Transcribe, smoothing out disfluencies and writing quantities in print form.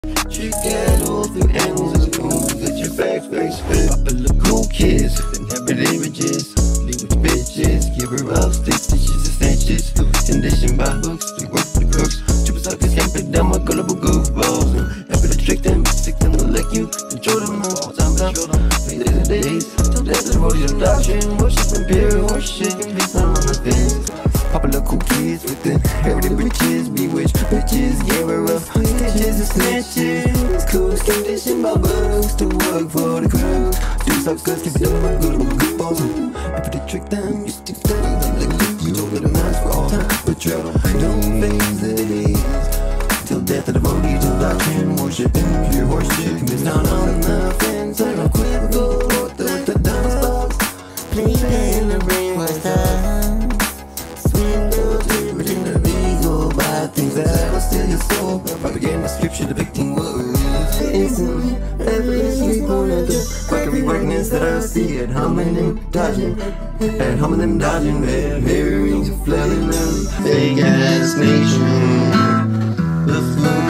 Trick at all through angles and moves. Let your back face fit. Popular cool kids, inhabit images. Leave with bitches, give her up, stitches and stanches. Conditioned by books, we work for the crooks. Triple suckers can't pick down my gullible goofballs. Happy to trick them, stick them to lick you. Control them all, time about days and days. Till death is the doctrine. Worshiping pure horseshit and be some on the fence. Popular cool kids with the heritage riches. Bewitched bitches, gave her up stitches and snatches. Cool conditioned by books to work for the crew. Do suckers, keep it down my gullible goofballs. Happy to trick them, you stick them like you told them minds for all time. But trouble, don't phase the days. Till death of the body, till doctrine, worshiping pure horseshit. Commits down on the fence, I don't quit, go with the dice box. Play in the brain was done. Swindle, pretend to be go by things that will steal your soul. Propaganda scripture depicting words. Instantly, effortlessly born at the quackery whiteness that I see at homonym dodging. At homonym dodging, red herrings flailing them. Fake ass nation. The flow